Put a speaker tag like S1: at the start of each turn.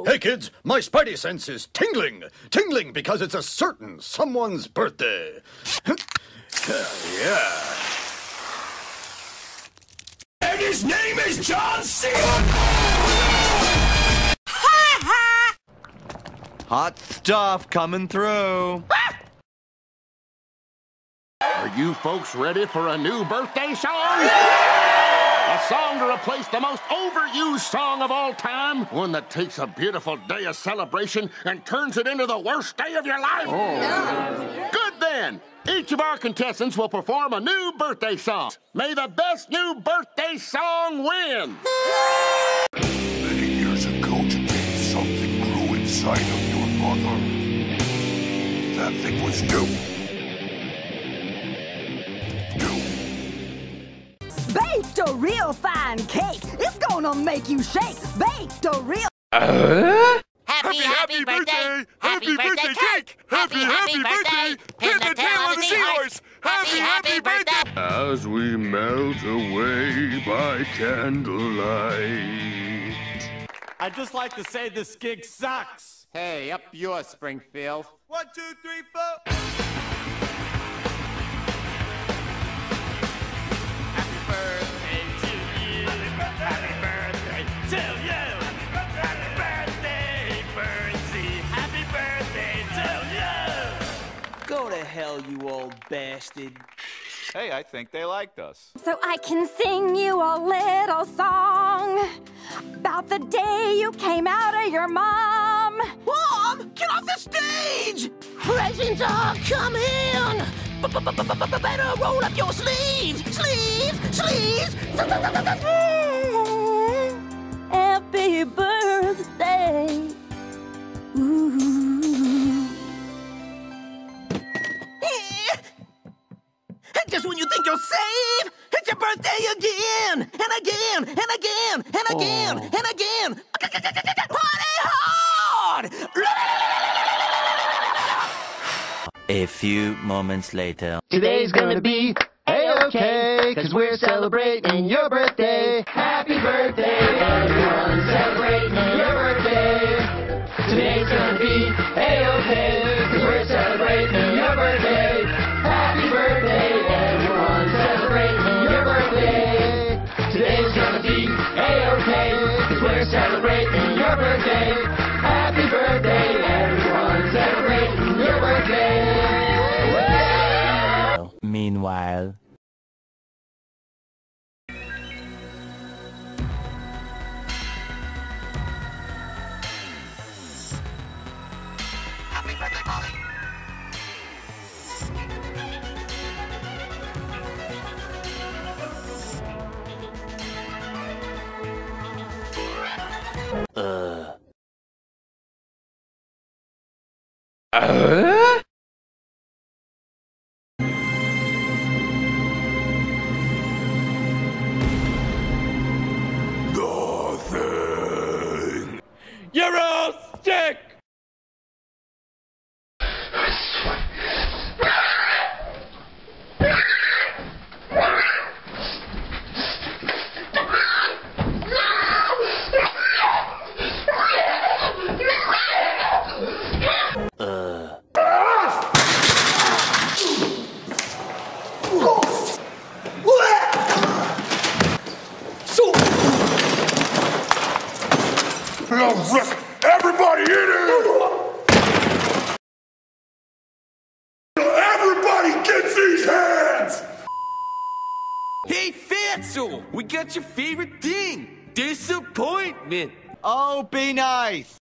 S1: Hey kids, my spidey sense is tingling. Tingling because it's a certain someone's birthday. Yeah. And his name is John C.
S2: Hot stuff coming through.
S3: Are you folks ready for a new birthday song? A song to replace the most overused song of all time. One that takes a beautiful day of celebration and turns it into the worst day of your life. Oh. Good then. Each of our contestants will perform a new birthday song. May the best new birthday song win.
S4: Many years ago today, something grew inside of your mother. That thing was new.
S5: Baked a real fine cake. It's gonna make you shake. Baked a real...
S6: Happy birthday! Happy birthday cake! Happy birthday! Pin the tail of the seahorse! Happy birthday!
S4: As we melt away by candlelight.
S2: I'd just like to say this gig sucks.
S3: Hey, up yours, Springfield.
S2: 1, 2, 3, 4.
S7: Go to hell, you old bastard.
S2: Hey, I think they liked us.
S5: So I can sing you a little song about the day you came out of your mom.
S7: Mom, get off the stage! Presents are coming! Better roll up your sleeves! Sleeves!
S5: Happy birthday. Ooh.
S7: Just when you think you're safe, it's your birthday again! And again! And again! And again! And again! Party hard!
S8: A few moments later.
S9: Today's gonna be A-OK, cause we're celebrating your birthday. Happy birthday, everyone, celebrating your birthday. Today's gonna be A-OK, cause we're celebrating your birthday. Happy birthday, everyone, celebrating your birthday. Today's gonna be A-OK, cause we're celebrating your birthday. Happy birthday, everyone, celebrating your birthday.
S8: Meanwhile.
S6: Happy birthday, Molly.
S4: Nothing.
S2: You're all sick!
S4: Everybody in here! Everybody gets these hands!
S7: Hey, Fatso! We got your favorite thing! Disappointment!
S2: Oh, be nice.